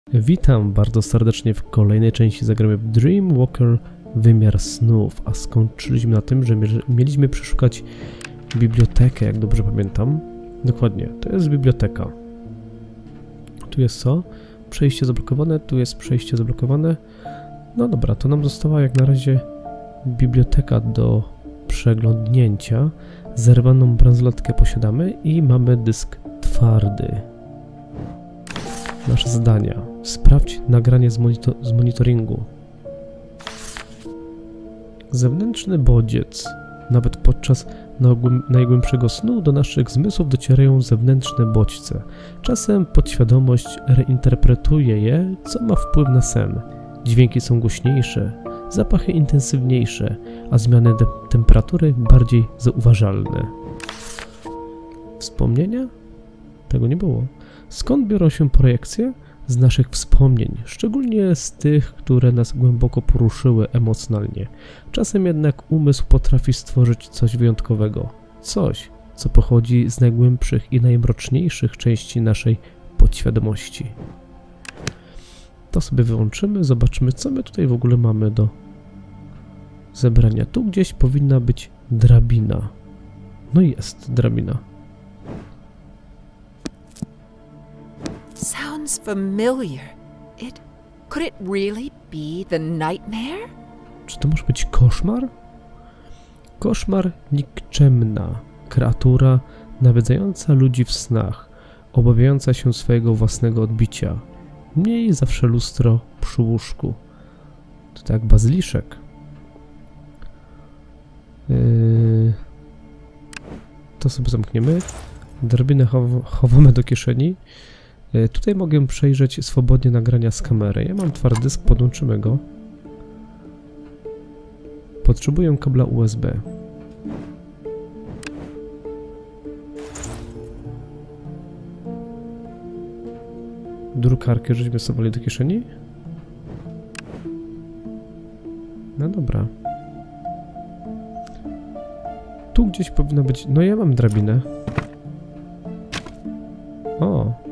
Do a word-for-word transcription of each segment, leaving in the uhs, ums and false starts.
Witam bardzo serdecznie w kolejnej części. Zagramy w Dreamwalker Wymiar Snów, a skończyliśmy na tym, że mieliśmy przeszukać bibliotekę, jak dobrze pamiętam. Dokładnie, to jest biblioteka. Tu jest co? Przejście zablokowane, tu jest przejście zablokowane. No dobra, to nam została jak na razie biblioteka do przeglądnięcia. Zerwaną bransoletkę posiadamy i mamy dysk twardy. Nasze zadania. Sprawdź nagranie z, monito z monitoringu. Zewnętrzny bodziec. Nawet podczas najgłębszego snu do naszych zmysłów docierają zewnętrzne bodźce. Czasem podświadomość reinterpretuje je, co ma wpływ na sen. Dźwięki są głośniejsze, zapachy intensywniejsze, a zmiany temperatury bardziej zauważalne. Wspomnienia? Tego nie było. Skąd biorą się projekcje? Z naszych wspomnień, szczególnie z tych, które nas głęboko poruszyły emocjonalnie. Czasem jednak umysł potrafi stworzyć coś wyjątkowego. Coś, co pochodzi z najgłębszych i najmroczniejszych części naszej podświadomości. To sobie wyłączymy, zobaczymy, co my tutaj w ogóle mamy do zebrania. Tu gdzieś powinna być drabina. No jest drabina. Sounds familiar. It could it really be the nightmare? Czy to może być koszmar? Koszmar nikczemna kreatura nawiedzająca ludzi w snach, obawiająca się swojego własnego odbicia. Miej zawsze lustro przy łóżku. To tak bazyliszek. Yy... To sobie zamkniemy. Drabinę chow chowamy do kieszeni. Tutaj mogę przejrzeć swobodnie nagrania z kamery. Ja mam twardy dysk, podłączymy go. Potrzebuję kabla U S B. Drukarkę żeśmy schowali do kieszeni. No dobra. Tu gdzieś powinno być... No ja mam drabinę. O!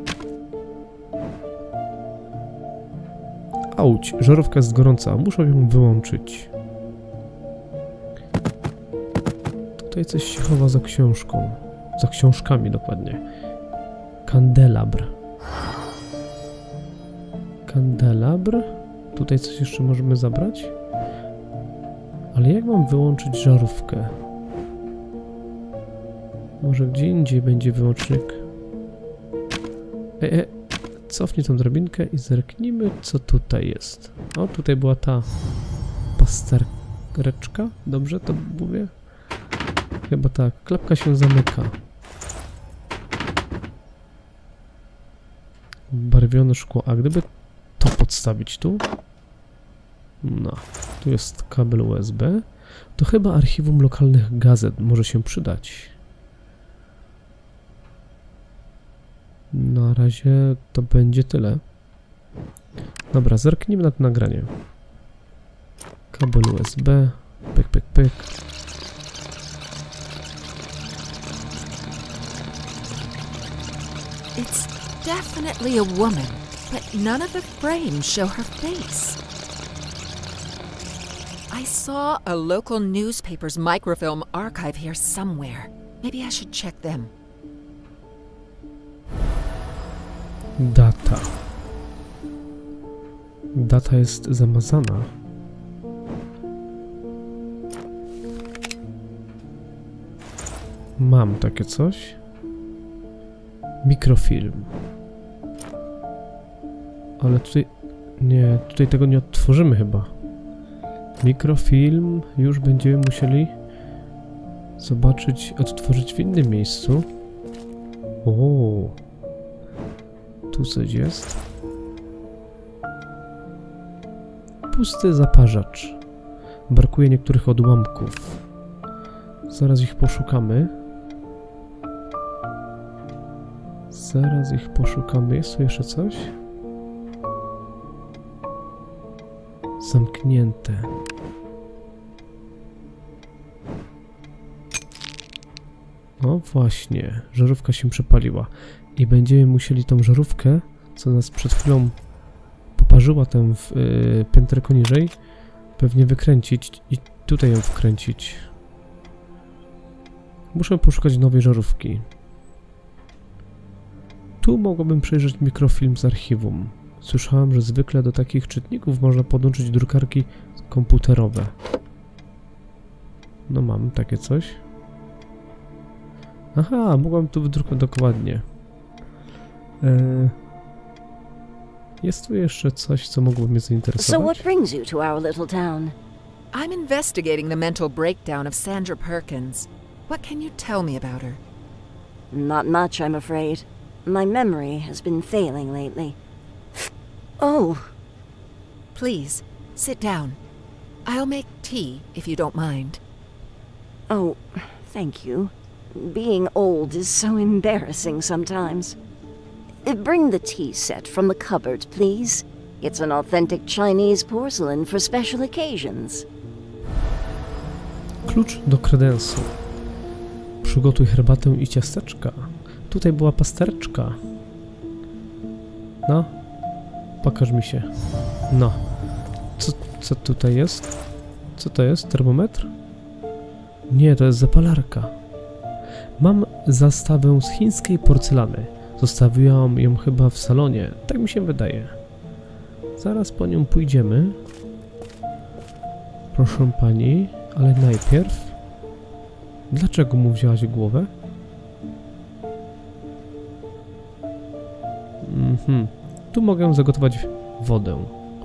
Auć, żarówka jest gorąca, muszę ją wyłączyć. Tutaj coś się chowa za książką. Za książkami dokładnie. Kandelabr. Kandelabr. Tutaj coś jeszcze możemy zabrać. Ale jak mam wyłączyć żarówkę? Może gdzie indziej będzie wyłącznik? E, e. Cofnij tą drabinkę i zerknijmy, co tutaj jest. O, tutaj była ta pastereczka. Dobrze to mówię? Chyba tak. Klapka się zamyka. Barwione szkło. A gdyby to podstawić tu? No. Tu jest kabel U S B. To chyba archiwum lokalnych gazet może się przydać. Na razie to będzie tyle. Dobra, zerknijmy na to nagranie. Kabel U S B. Pyk, pyk, pyk. It's definitely a woman, but none of the frames show her face. I saw a local newspaper's microfilm archive here somewhere. Maybe I should check them. Data. Data jest zamazana. Mam takie coś. Mikrofilm. Ale tutaj... Nie, tutaj tego nie odtworzymy chyba. Mikrofilm już będziemy musieli zobaczyć, odtworzyć w innym miejscu. O. Tu coś jest. Pusty zaparzacz. Brakuje niektórych odłamków. Zaraz ich poszukamy. Zaraz ich poszukamy. Jest tu jeszcze coś? Zamknięte. O właśnie, żarówka się przepaliła. I będziemy musieli tą żarówkę, co nas przed chwilą naparzyła tę w, yy, pięterko niżej, pewnie wykręcić i tutaj ją wkręcić. Muszę poszukać nowej żarówki. Tu mogłabym przejrzeć mikrofilm z archiwum. Słyszałem, że zwykle do takich czytników można podłączyć drukarki komputerowe. No mam takie coś. Aha, mogłam tu wydrukować dokładnie. Eee, jest tu jeszcze coś, co mogłoby mnie zainteresować? So what brings you to our little town? I'm investigating the mental breakdown of Sandra Perkins. What can you tell me about her? Not much, I'm afraid. My memory has been failing lately. Oh. Please, sit down. I'll make tea, if you don't mind. Oh, thank you. Being old is so embarrassing sometimes. Uh, Bring the tea set from the cupboard, please. It's an authentic Chinese porcelain for special occasions. Klucz do kredensu. Przygotuj herbatę i ciasteczka. Tutaj była pasterczka. No. Pokaż mi się. No. Co, co tutaj jest? Co to jest? Termometr? Nie, to jest zapalarka. Mam zastawę z chińskiej porcelany. Zostawiłam ją chyba w salonie. Tak mi się wydaje. Zaraz po nią pójdziemy. Proszę pani, ale najpierw... Dlaczego mu wzięłaś głowę? Mhm. Tu mogę zagotować wodę.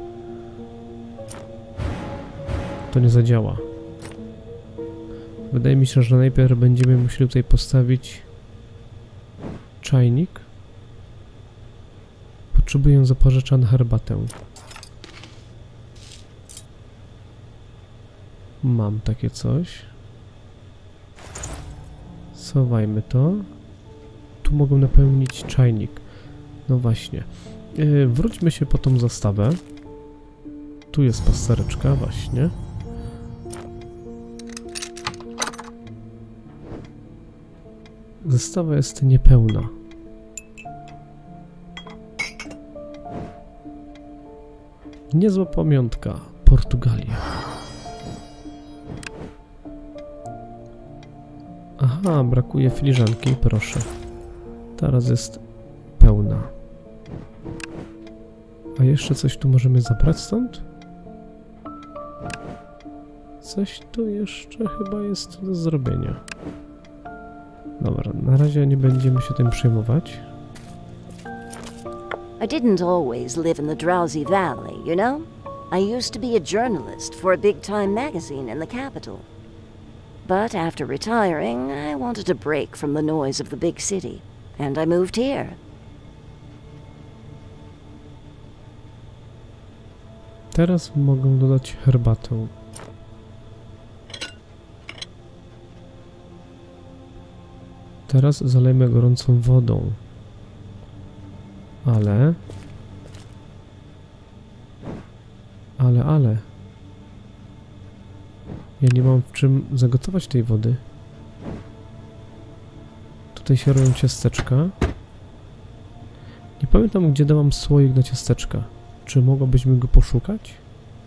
To nie zadziała. Wydaje mi się, że najpierw będziemy musieli tutaj postawić czajnik. Potrzebuję zaparzacza na herbatę. Mam takie coś. Schowajmy to. Tu mogę napełnić czajnik. No właśnie. Yy, wróćmy się po tą zastawę. Tu jest pastereczka, właśnie. Zestawa jest niepełna. Niezła pamiątka. Portugalia. Aha, brakuje filiżanki, proszę. Teraz jest pełna. A jeszcze coś tu możemy zabrać stąd? Coś tu jeszcze chyba jest do zrobienia. Dobra, na razie nie będziemy się tym przejmować. I didn't always live in the Drowsy Valley, you know? I used to be a journalist for a big-time magazine in the capital. But after retiring, I wanted a break from the noise of the big city, and I moved here. Teraz mogę dodać herbatę. Teraz zalejmy gorącą wodą. Ale... Ale, ale... Ja nie mam w czym zagotować tej wody. Tutaj się robią ciasteczka. Nie pamiętam, gdzie dałam słoik na ciasteczka. Czy mogłabyśmy go poszukać?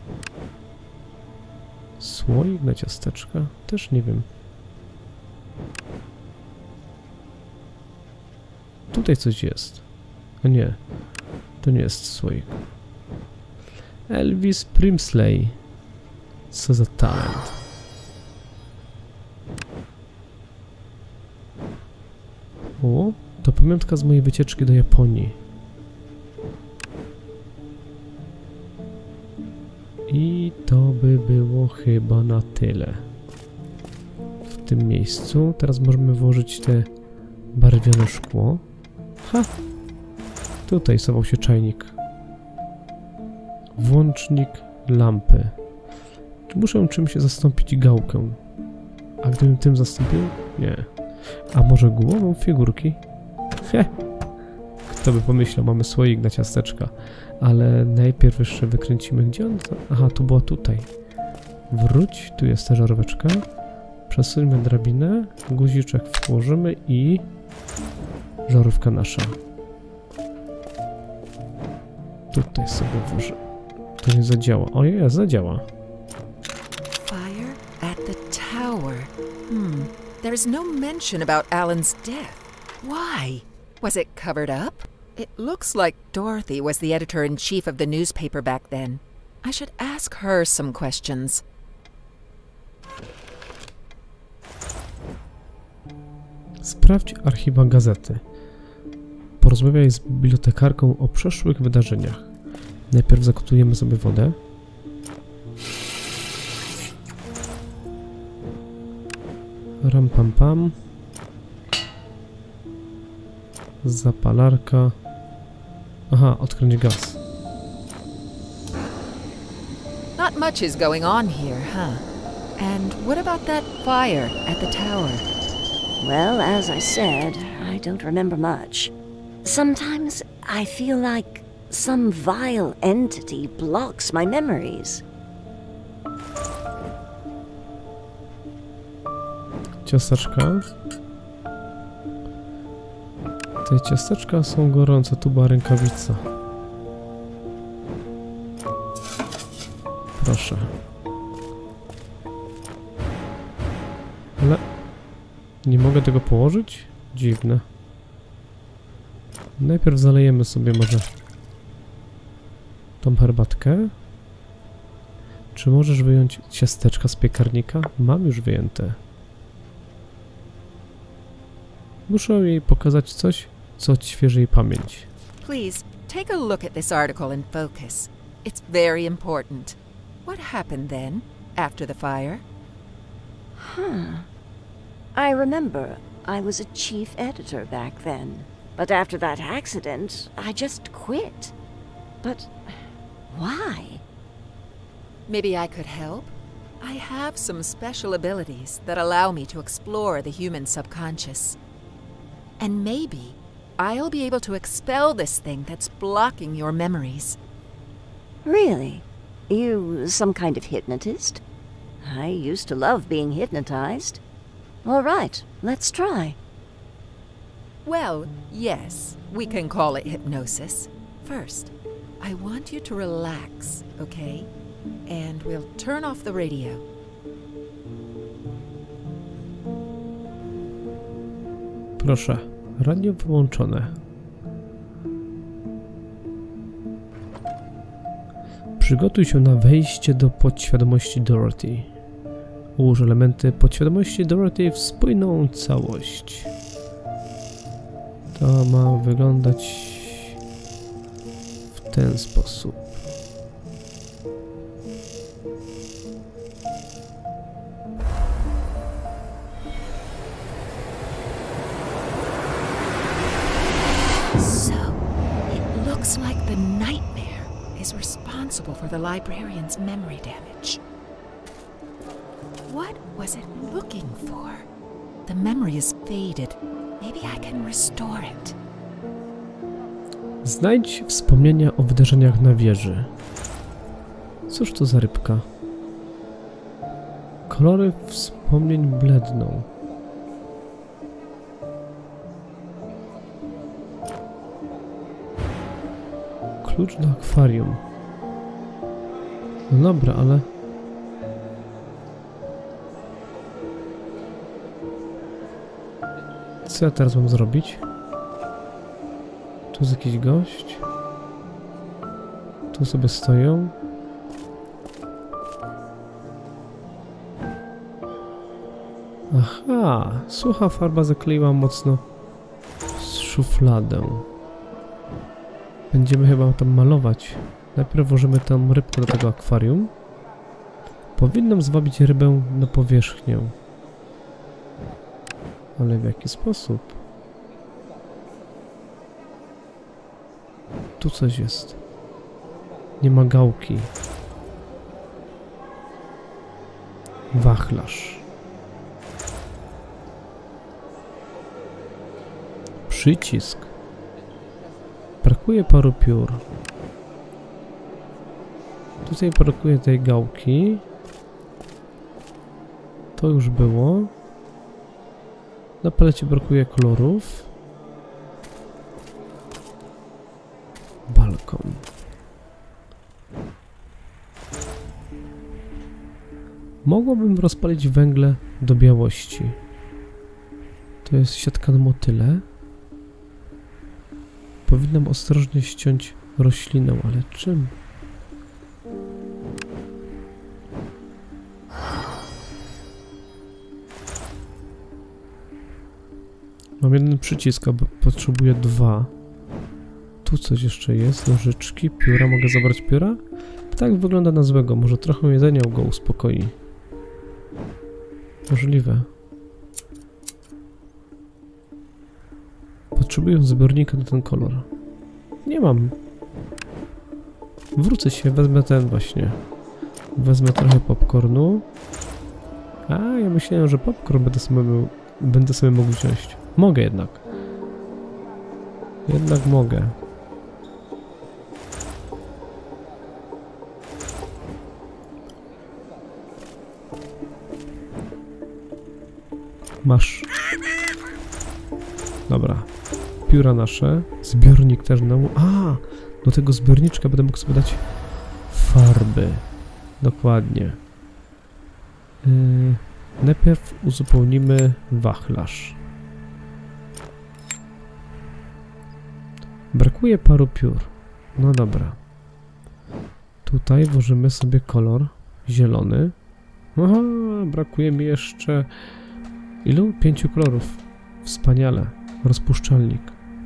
Słoik na ciasteczka? Też nie wiem. Tutaj coś jest. A nie. To nie jest słoik. Elvis Presley. Co za talent. O, to pamiątka z mojej wycieczki do Japonii. I to by było chyba na tyle. W tym miejscu. Teraz możemy włożyć te barwione szkło. Ha! Tutaj schował się czajnik. Włącznik lampy. Czy muszę czymś zastąpić gałkę? A gdybym tym zastąpił? Nie. A może głową figurki? He! Kto by pomyślał, mamy słoik na ciasteczka. Ale najpierw jeszcze wykręcimy, gdzie on... Aha, to była tutaj. Wróć, tu jest ta żaróweczka. Przesuńmy drabinę, guziczek włożymy i... Żarówka nasza. Tutaj sobie włożę. To nie zadziała. Ojej, zadziała. Fire at the tower. Hmm. There's no mention about Alan's death. Why? Was it covered up? It looks like Dorothy was the editor-in-chief of the newspaper back then. I should ask her some questions. Sprawdź archiwa gazety. Porozmawiaj z bibliotekarką o przeszłych wydarzeniach. Najpierw zakotujemy sobie wodę. Ram pam pam. Zapalarka. Aha, odkręć gaz. Not much is going on here, huh? And what about that fire at the tower? Well, as I said, I don't remember much. Sometimes I feel like some vile entity blocks my memories. Ciasteczka. Te ciasteczka są gorące, tu była rękawica. Proszę. Ale nie mogę tego położyć? Dziwne. Najpierw zalejemy sobie może tą herbatkę. Czy możesz wyjąć ciasteczka z piekarnika? Mam już wyjęte. Muszę jej pokazać coś, co odświeży jej pamięć. Please, take a look at this article in focus. It's very important. What happened then, after the fire? Huh. I remember I was a chief editor back then. But after that accident, I just quit. But why? Maybe I could help? I have some special abilities that allow me to explore the human subconscious. And maybe I'll be able to expel this thing that's blocking your memories. Really? You some kind of hypnotist? I used to love being hypnotized. All right, let's try. Well, yes, we can call it hypnosis. First, I want you to relax, okay? And we'll turn off the radio. Proszę, radio wyłączone. Przygotuj się na wejście do podświadomości Dorothy. Ułóż elementy podświadomości Dorothy w spójną całość. To ma wyglądać w ten sposób. So, it looks like the nightmare is responsible for the librarian's memory damage. What was it looking for? The memory is faded. Maybe I can restore it. Znajdź wspomnienia o wydarzeniach na wieży. Cóż to za rybka? Kolory wspomnień bledną. Klucz do akwarium. No dobra, ale... Co ja teraz mam zrobić? Tu jest jakiś gość. Tu sobie stoją. Aha, sucha farba zakleiła mocno szufladę. Będziemy chyba tam malować. Najpierw włożymy tą rybkę do tego akwarium. Powinnam zwabić rybę na powierzchnię. Ale w jaki sposób? Tu coś jest. Nie ma gałki. Wachlarz. Przycisk. Brakuje paru piór. Tutaj brakuje tej gałki. To już było. Na palecie brakuje kolorów. Balkon. Mogłabym rozpalić węgle do białości. To jest siatka na motyle. Powinnam ostrożnie ściąć roślinę, ale czym? Mam jeden przycisk, a potrzebuję dwa. Tu coś jeszcze jest, nożyczki, pióra. Mogę zabrać pióra? Tak wygląda na złego. Może trochę jedzenia go uspokoi. Możliwe. Potrzebuję zbiornika na ten kolor. Nie mam. Wrócę się, wezmę ten właśnie. Wezmę trochę popcornu. A, ja myślałem, że popcorn będę sobie, będę sobie mógł wziąć. Mogę jednak. Jednak mogę. Masz. Dobra. Pióra nasze. Zbiornik też na... A! Do tego zbiorniczka będę mógł sobie dać farby. Dokładnie. Yy, najpierw uzupełnimy wachlarz. Brakuje paru piór. No dobra. Tutaj włożymy sobie kolor zielony. Aha, brakuje mi jeszcze... Ilu? Pięciu kolorów. Wspaniale. Rozpuszczalnik.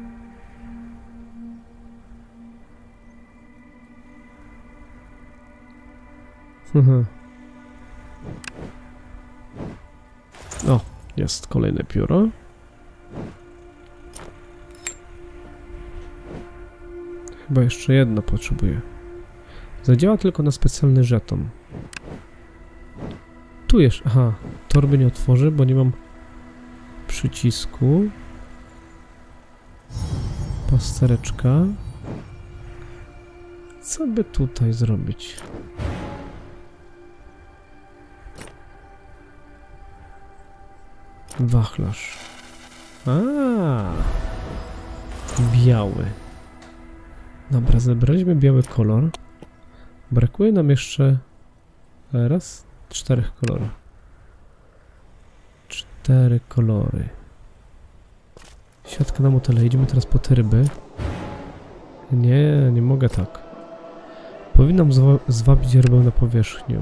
O, jest kolejne pióro. Chyba jeszcze jedno potrzebuję. Zadziała tylko na specjalny żeton. Tu jeszcze... Aha, torby nie otworzę, bo nie mam przycisku. Pastereczka. Co by tutaj zrobić? Wachlarz. A, biały. Dobra, zebraliśmy biały kolor. Brakuje nam jeszcze raz, czterech kolorów. Cztery kolory. Siatka na motyle. Idziemy teraz po te ryby. Nie, nie mogę tak. Powinnam zwa zwabić rybę na powierzchnię.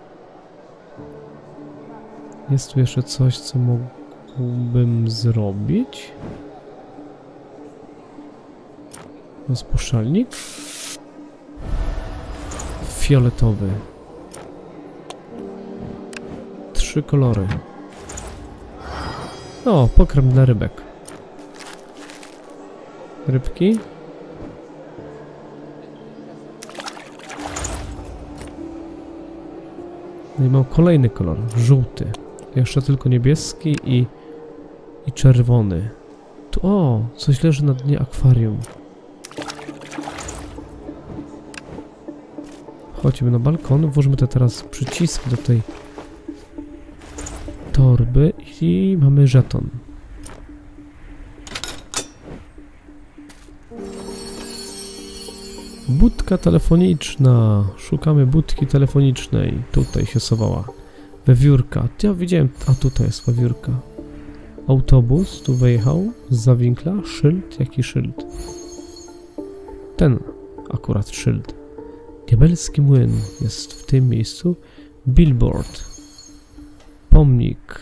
Jest tu jeszcze coś, co mógłbym zrobić. Rozpuszczalnik. Fioletowy. Trzy kolory. O, pokrm dla rybek. Rybki. No i mam kolejny kolor, żółty. Jeszcze tylko niebieski i, i czerwony. Tu, o, coś leży na dnie akwarium. Chodźmy na balkon, włożymy te teraz przycisk do tej torby i mamy żeton. Budka telefoniczna. Szukamy budki telefonicznej. Tutaj się schowała. Wewiórka. Ja widziałem... A tutaj jest wewiórka. Autobus tu wyjechał z Zawinkla. Szyld. Jaki szyld? Ten akurat szyld. Diabelski młyn jest w tym miejscu. Billboard. Pomnik.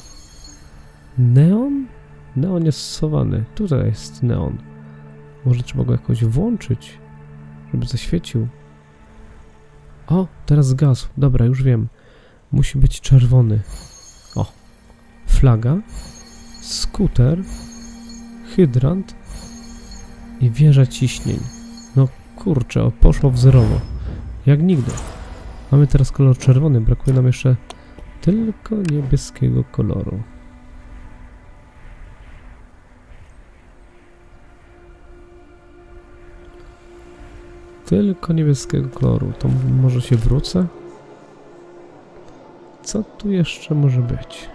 Neon? Neon jest schowany. Tutaj jest neon. Może trzeba go jakoś włączyć, żeby zaświecił. O, teraz zgasł. Dobra, już wiem. Musi być czerwony. O. Flaga. Skuter. Hydrant. I wieża ciśnień. No kurczę, o, poszło w zerowo. Jak nigdy. Mamy teraz kolor czerwony. Brakuje nam jeszcze tylko niebieskiego koloru. Tylko niebieskiego koloru. To może się wrócę? Co tu jeszcze może być?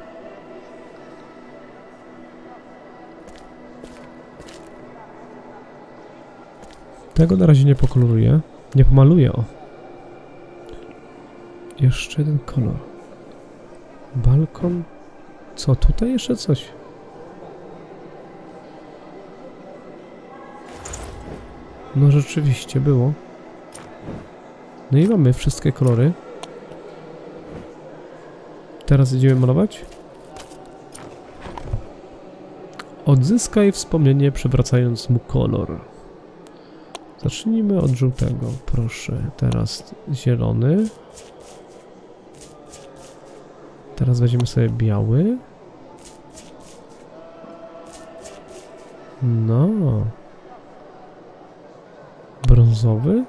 Tego na razie nie pokoloruję. Nie pomaluję, o. Jeszcze jeden kolor. Balkon? Co, tutaj jeszcze coś? No rzeczywiście było. No i mamy wszystkie kolory. Teraz idziemy malować. Odzyskaj wspomnienie, przywracając mu kolor. Zacznijmy od żółtego, proszę. Teraz zielony. Teraz weźmiemy sobie biały. No. Brązowy.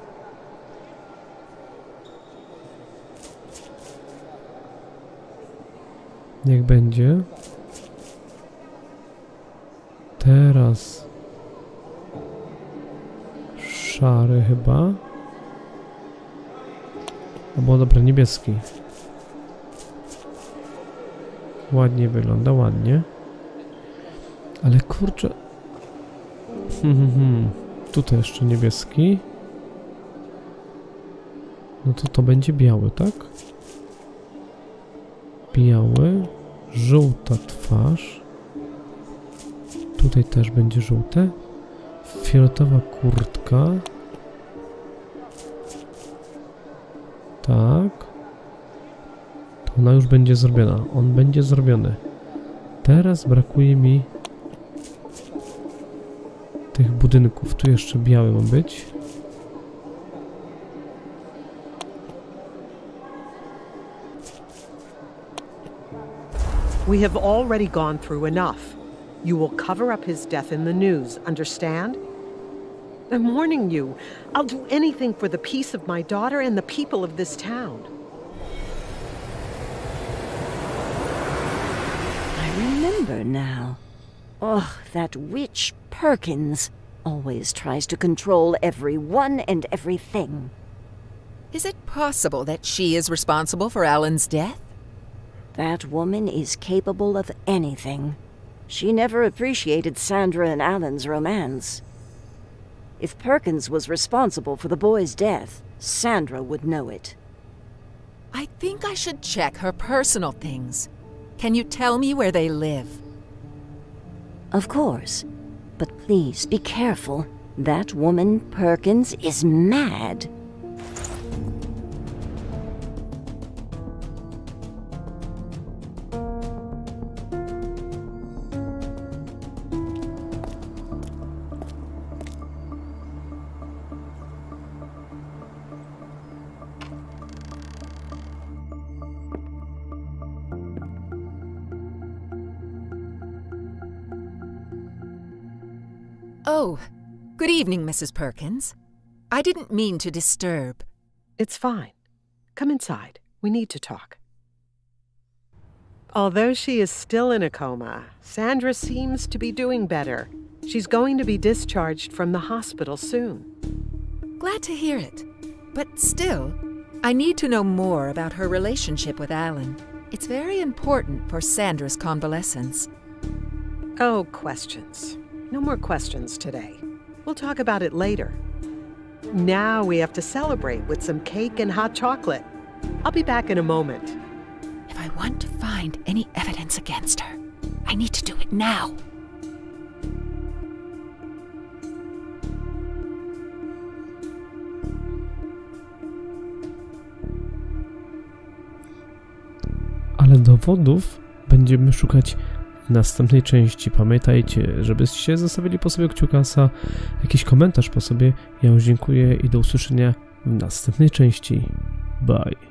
Niech będzie. Teraz szary chyba. Albo dobra, niebieski. Ładnie wygląda, ładnie. Ale kurczę. Hmm, hmm, hmm. Tutaj jeszcze niebieski. No to to będzie biały, tak? Biały. Żółta twarz. Tutaj też będzie żółte. Fioletowa kurtka. Tak. To ona już będzie zrobiona. On będzie zrobiony. Teraz brakuje mi tych budynków. Tu jeszcze biały ma być. We have already gone through enough. You will cover up his death in the news, understand? I'm warning you. I'll do anything for the peace of my daughter and the people of this town. I remember now. Ugh, that witch Perkins always tries to control everyone and everything. Is it possible that she is responsible for Alan's death? That woman is capable of anything. She never appreciated Sandra and Alan's romance. If Perkins was responsible for the boy's death, Sandra would know it. I think I should check her personal things. Can you tell me where they live? Of course. But please be careful. That woman, Perkins, is mad. Oh, good evening, Missus Perkins. I didn't mean to disturb. It's fine. Come inside. We need to talk. Although she is still in a coma, Sandra seems to be doing better. She's going to be discharged from the hospital soon. Glad to hear it. But still, I need to know more about her relationship with Alan. It's very important for Sandra's convalescence. Oh, questions. No more questions today. We'll talk about it later. Now we have to celebrate with some cake and hot chocolate. I'll be back in a moment. If I want to find any evidence against her, I need to do it now. Ale dowodów będziemy szukać w następnej części. Pamiętajcie, żebyście zostawili po sobie kciukasa, jakiś komentarz po sobie. Ja już dziękuję i do usłyszenia w następnej części. Bye.